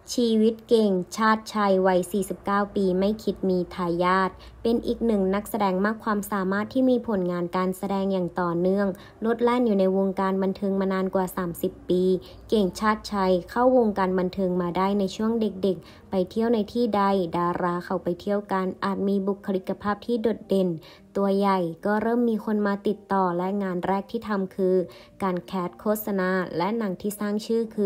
ชีวิตเก่งชาติชัยวัย 49 ปีไม่คิดมีทายาทเป็นอีกหนึ่งนักแสดงมากความสามารถที่มีผลงานการแสดงอย่างต่อเนื่องโลดแล่นอยู่ในวงการบันเทิงมานานกว่า 30 ปี เก่งชาติชัยเข้าวงการบันเทิงมาได้ในช่วงเด็กๆไปเที่ยวในที่ใดดาราเข้าไปเที่ยวกันอาจมีบุคลิกภาพที่โดดเด่นตัวใหญ่ก็เริ่มมีคนมาติดต่อและงานแรกที่ทำคือการแคสโฆษณาและหนังที่สร้างชื่อคือ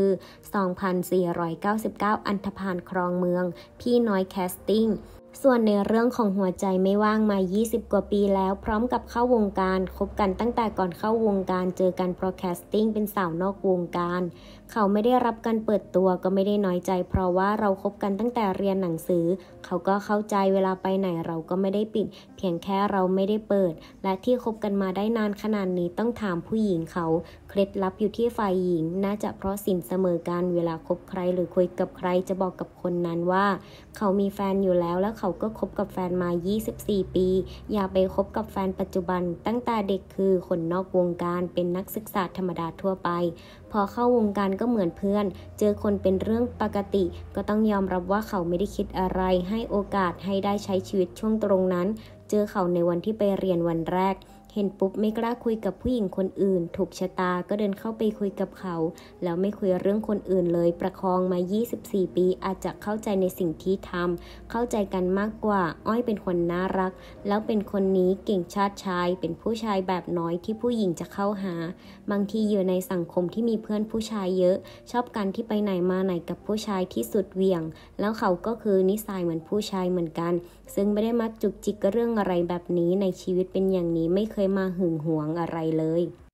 2499 อันธพาลครองเมืองพี่น้อยแคสติ้งส่วนในเรื่องของหัวใจไม่ว่างมา 20 กว่าปีแล้วพร้อมกับเข้าวงการคบกันตั้งแต่ก่อนเข้าวงการเจอกันเพราะแคสติ้งเป็นสาวนอกวงการเขาไม่ได้รับการเปิดตัวก็ไม่ได้น้อยใจเพราะว่าเราคบกันตั้งแต่เรียนหนังสือเขาก็เข้าใจเวลาไปไหนเราก็ไม่ได้ปิดเพียงแค่เราไม่ได้เปิดและที่คบกันมาได้นานขนาดนี้ต้องถามผู้หญิงเขาเคล็ดลับอยู่ที่ฝ่ายหญิงน่าจะเพราะสินเสมอกันเวลาคบใครหรือคุยกับใครจะบอกกับคนนั้นว่าเขามีแฟนอยู่แล้วและเขาก็คบกับแฟนมา 24 ปีอย่าไปคบกับแฟนปัจจุบันตั้งแต่เด็กคือคนนอกวงการเป็นนักศึกษาธรรมดาทั่วไปพอเข้าวงการก็เหมือนเพื่อนเจอคนเป็นเรื่องปกติก็ต้องยอมรับว่าเขาไม่ได้คิดอะไรให้โอกาสให้ได้ใช้ชีวิตช่วงตรงนั้นเจอเขาในวันที่ไปเรียนวันแรกเห็นปุ๊บไม่กล้าคุยกับผู้หญิงคนอื่นถูกชะตาก็เดินเข้าไปคุยกับเขาแล้วไม่คุยเรื่องคนอื่นเลยประคองมา 24 ปีอาจจะเข้าใจในสิ่งที่ทำเข้าใจกันมากกว่าอ้อยเป็นคนน่ารักแล้วเป็นคนนี้เก่งชาติชายเป็นผู้ชายแบบน้อยที่ผู้หญิงจะเข้าหาบางทีอยู่ในสังคมที่มีเพื่อนผู้ชายเยอะชอบกันที่ไปไหนมาไหนกับผู้ชายที่สุดเหวี่ยงแล้วเขาก็คือนิสัยเหมือนผู้ชายเหมือนกันซึ่งไม่ได้มาจุกจิกเรื่องอะไรแบบนี้ในชีวิตเป็นอย่างนี้ไม่เคยมาหึงหวงอะไรเลย